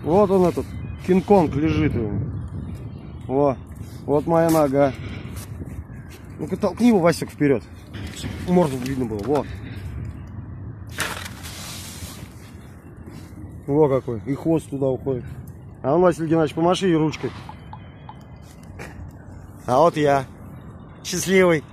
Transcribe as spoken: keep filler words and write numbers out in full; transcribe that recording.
Вот он этот, Кинг-Конг лежит. Во, вот моя нога. Ну-ка толкни его, Васик, вперед. Морду видно было, вот. Во какой, и хвост туда уходит. А он, Василий Геннадьевич, помаши ей ручкой. А вот я, счастливый.